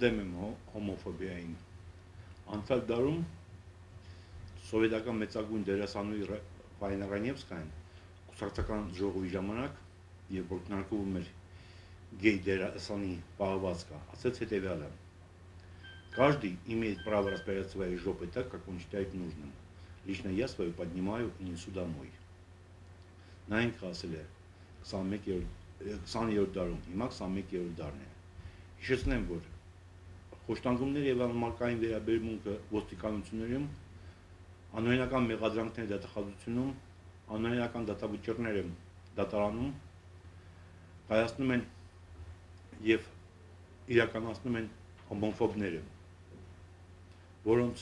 դեմ եմ հոմոֆոբիային։ Անցյալ դարում սովետական մեծագույն դերասանուհի Ֆայնա Ռանևսկայան կուսակցական ժողովի ժամանակ, երբ որ քննարկվում էր гей դերասանի պահվածքը, ասաց հետևյալը. «Каждый имеет право распоряжаться своей жопой так, как он считает нужным. Лично я свою поднимаю и несу домой». Նա ինքը ասել է 20-րդ դարում, հիմա 21-րդ դարն է։ Հիշեցնեմ, որ խոշտանգումներ եւ անմարկային վերաբերմունքը ոստիկանություններում, անօրինական մեղադրանքների դատախազությունում, անօրինական դատավճիռները դատարանում կայացնում են եւ իրականացնում են հոմոֆոբները, որոնց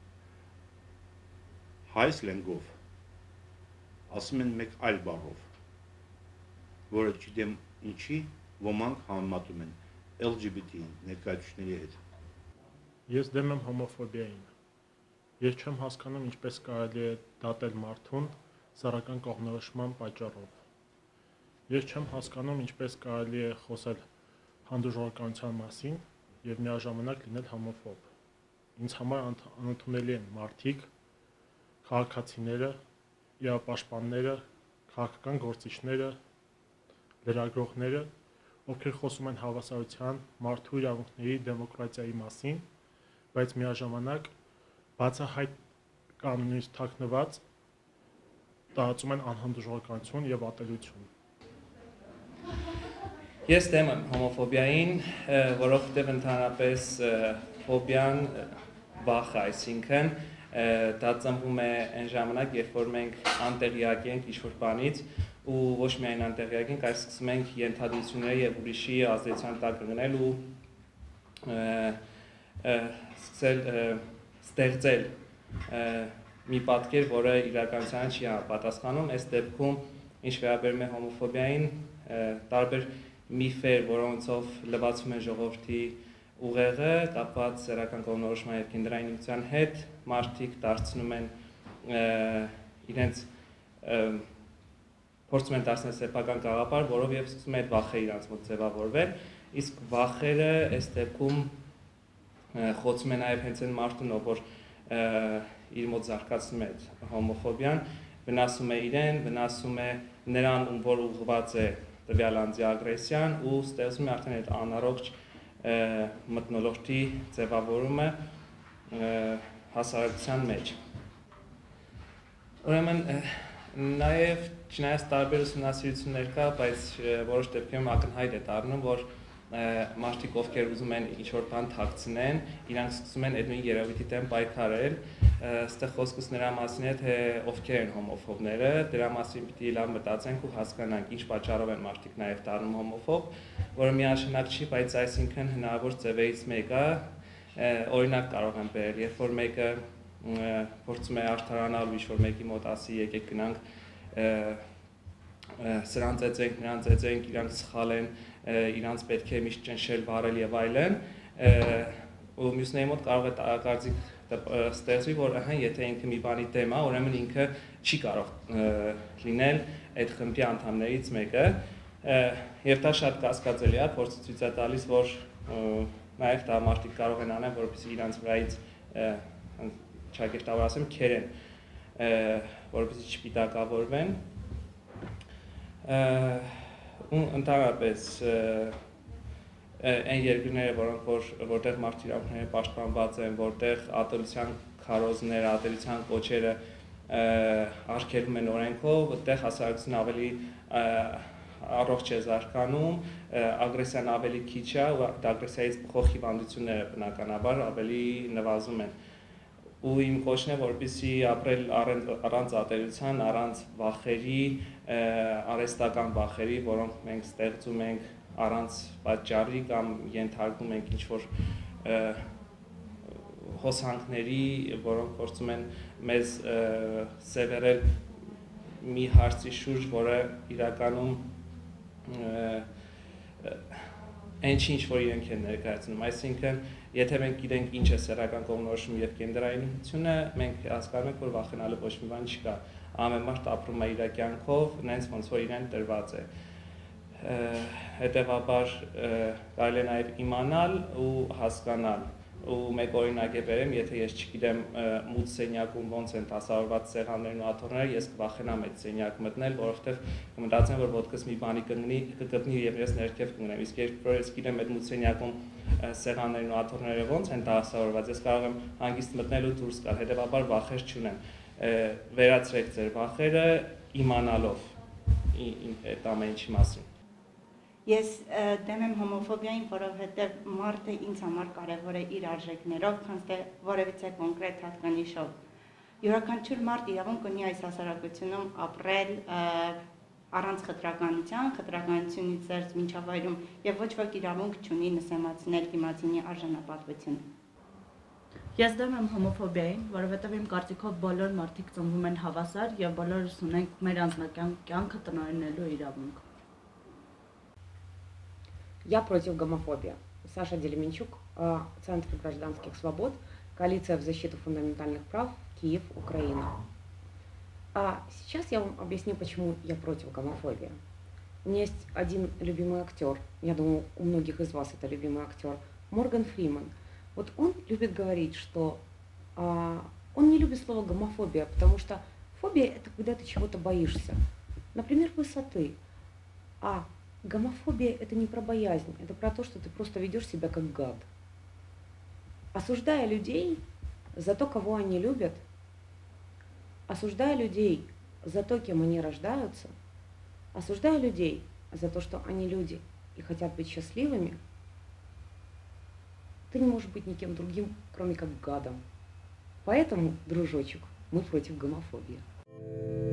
հայ սլենգով ասում են մեկ այլ բառով, որը չգիտեմ ինչի ոմանք համեմատում են LGBT ներկայացուցիչների հետ։ Ես դեմ եմ հոմոֆոբիային։ Ես չեմ հասկանում ինչպես կարելի է դատել մարդուն սեռական կողմնորոշման պատճառով։ Ես չեմ հասկանում ինչպես կարելի է խոսել հանդուրժողականության մասին եւ միաժամանակ լինել հոմոֆոբ։ Ինձ համար անընդունելի են մարդիկ, քաղաքացիները, իրավապաշտպանները, քաղաքական գործիչները, լրագրողները, ովքեր խոսում են հավասարության, մարդու իրավունքների, դեմոկրատիայի մասին, բայց միաժամանակ բացահայտ կամ նույնիսկ թաքնված տարածում են անհանդուրժողականություն եւ ատելություն։ Ես դեմ եմ հոմոֆոբիային, որովհետև ընդհանրապես ֆոբիան վախ, այսինքն դա ծնվում է այն ժամանակ, երբ որ մենք անտեղյակ ենք ինչ-որ բանից ու ոչ միայն անտեղյակ ենք, այլ սկսում ենք ենթադրությունների եւ ուրիշի ազդեցության տակ գնել ու սկսել ստեղծել մի պատկեր, որը իրականությանը չի պատասխանում։ Այս դեպքում ինչ վերաբերում է հոմոֆոբիային, տարբեր միֆեր, որոնցով լվացվում է ժողովրդի ուղեղը, կապված սեռական կողմնորոշման եւ գենդերային հետ, մարդիկ դարձնում են իրենց փորձում են դարձնել սեփական գաղափար, որով եւ սկսում են վախեր իրանց մոտ ձևավորվել, իսկ վախերը այս դեպքում խոցում է նաեւ հենց այն մարդուն, որ իր մոտ զարգացնում է հոմոֆոբիան, վնասում է իրեն, վնասում է նրան, ում որ ուղղված է տվյալ անձի ագրեսիան ու ստեղծում է արդեն այդ անառողջ մթնոլորտի ձևավորումը հասարակության մեջ։ Ուրեմն նաև չնայած տարբեր ուսումնասիրություններ կա, բայց որոշ դեպքերում ակնհայտ է դառնում, որ մարդիկ, ովքեր ուզում են ինչ-որ բան թաքցնեն, իրանք սկսում են այդ նույն երևույթի դեմ պայքարել, այստեղ խոսքս նրա մասին է, թե ովքեր են հոմոֆոբները, դրա մասին պիտի լավ մտածենք ու հասկանանք, ինչ պատճառով են մարդիկ նաև դառնում հոմոֆոբ, որը միանշանակ չի, բայց այսինքն հնարավոր ձևերից մեկը, օրինակ կարող եմ բերել, երբ որ մեկը փորձում է արդարանալ ու ինչ-որ մեկի մոտ ասի, եկեք գնանք սրան ծեծենք, նրան ծեծենք, իրանք սխալ են, իրանց պետք է միշտ ճնշել, վարել եւ այլն, ու մյուսների մոտ կարող է կարծիք ստեղծվի, որ եթե ինքը մի բանի դեմ է, ուրեմն ինքը չի կարող լինել այդ խմբի անդամներից մեկը, եւ դա շատ կասկածելի է, փորձը ցույց է տալիս, որ նաեւ դա մարդիկ կարող են անել, որովհետեւ իրանց վրայից ճակերտավոր ասեմ, քերեն, որովհետեւ չպիտակավորվեն, ու ընդհանրապես այն երկրները, որտեղ մարդու իրավունքները պաշտպանված են, որտեղ ատելության քարոզները, ատելության կոչերը արգելվում են օրենքով, այդտեղ հասարակությունը ավելի առողջ է զարգանում, ագրեսիան ավելի քիչ է, ու ագրեսիայից բխող հիվանդությունները բնականաբար ավելի նվազում են։ Ու իմ կոչն է, որպեսզի ապրել առանց ատելության, առանց վախերի, արհեստական վախերի, որոնք մենք ստեղծում ենք առանց պատճառի կամ ենթարկում ենք ինչ-որ հոսանքների, որոնք փորձում են մեզ սևեռել մի հարցի շուրջ, որը իրականում այն ինչ որ իրենք են ներկայացնում, այսինքն եթե մենք գիտենք ինչ է սեռական կողմնորոշումը եւ գենդերայնությունը, մենք հասկանում ենք, որ վախենալու ոչ մի բան չկա։ Ամեն մարդ ապրում է իր կյանքով, նենց ոնց որ իրեն տրված է։ հետևաբար կարելի է նաև իմանալ ու հասկանալ ու մեկ օրինակ է բերեմ, եթե ես չգիտեմ մութ սենյակում ոնց են դասավորված սեղաններն ու աթոռները, ես կվախենամ այդ սենյակ մտնել, որովհետև կմտածեմ, որ ոտքս մի բանի կգտնի եւ ես ներքև կմնեմ։ Իսկ երբ որ ես գիտեմ այդ մութ սենյակում սեղաններն ու աթոռները ոնց են դասավորված, ես կարող եմ հանգիստ մտնել ու դուրս գալ, հետևաբար վախեր չունեմ։ Վերացրեք ձեր վախերը իմանալով այդ ամեն ինչի մասին։ Ես դեմ եմ հոմոֆոբիային, որովհետև մարդը ինձ համար կարևոր է իր արժեքներով, քան թե որևիցե կոնկրետ հատկանիշով։ Յուրաքանչյուր մարդ իրավունք ունի այս հասարակությունում ապրել առանց խտրականության, խտրականությունից զերծ միջավայրում եւ ոչ ոք իրավունք չունի նսեմացնել դիմացինի արժանապատվությունը։ Ես դեմ եմ հոմոֆոբիային, որովհետև իմ կարծիքով բոլոր մարդիկ ծնվում են հավասար եւ բոլորս ունենք մեր անձնական կյանքը տնօրինելու իրավունք։ Я против гомофобии. Саша Делеменчук, Центр гражданских свобод, Коалиция в защиту фундаментальных прав, Киев, Украина. А сейчас я вам объясню, почему я против гомофобии. У меня есть один любимый актер, я думаю, у многих из вас это любимый актер, Морган Фриман. Вот он любит говорить, что он не любит слово гомофобия, потому что фобия – это когда ты чего-то боишься. Например, высоты. А гомофобия – это не про боязнь, это про то, что ты просто ведешь себя как гад. Осуждая людей за то, кого они любят, осуждая людей за то, кем они рождаются, осуждая людей за то, что они люди и хотят быть счастливыми, ты не можешь быть никем другим, кроме как гадом. Поэтому, дружочек, мы против гомофобии.